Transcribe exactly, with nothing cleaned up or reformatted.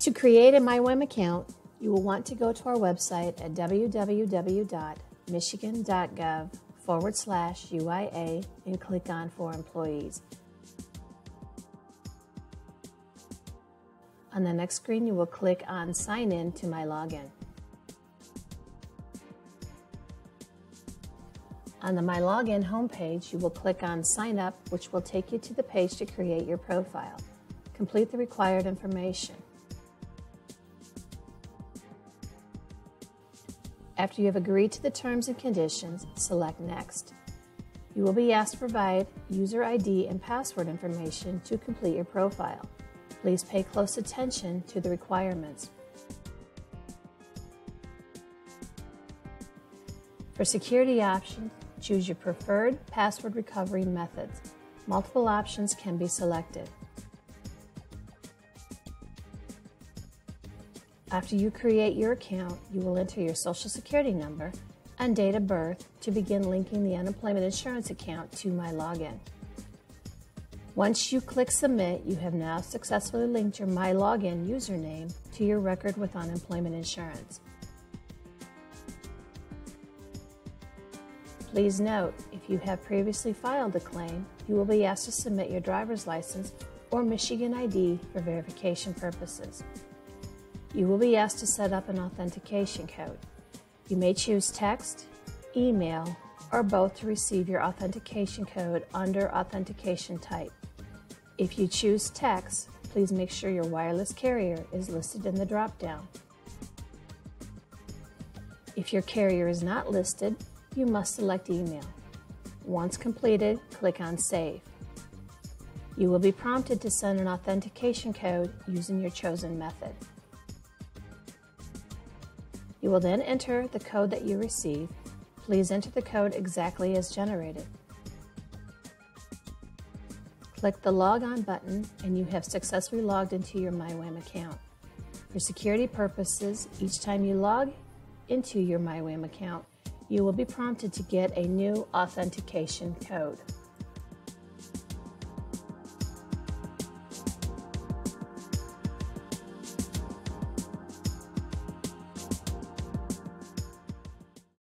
To create a MiWAM account, you will want to go to our website at w w w dot michigan dot gov forward slash U I A and click on For Employees. On the next screen, you will click on Sign In to My Login. On the My Login homepage, you will click on Sign Up, which will take you to the page to create your profile. Complete the required information. After you have agreed to the terms and conditions, select Next. You will be asked to provide user I D and password information to complete your profile. Please pay close attention to the requirements. For security options, choose your preferred password recovery methods. Multiple options can be selected. After you create your account, you will enter your Social Security number and date of birth to begin linking the unemployment insurance account to My Login. Once you click Submit, you have now successfully linked your My Login username to your record with unemployment insurance. Please note, if you have previously filed a claim, you will be asked to submit your driver's license or Michigan I D for verification purposes. You will be asked to set up an authentication code. You may choose text, email, or both to receive your authentication code under authentication type. If you choose text, please make sure your wireless carrier is listed in the drop-down. If your carrier is not listed, you must select email. Once completed, click on Save. You will be prompted to send an authentication code using your chosen method. You will then enter the code that you receive. Please enter the code exactly as generated. Click the Log On button and you have successfully logged into your MiWAM account. For security purposes, each time you log into your MiWAM account, you will be prompted to get a new authentication code.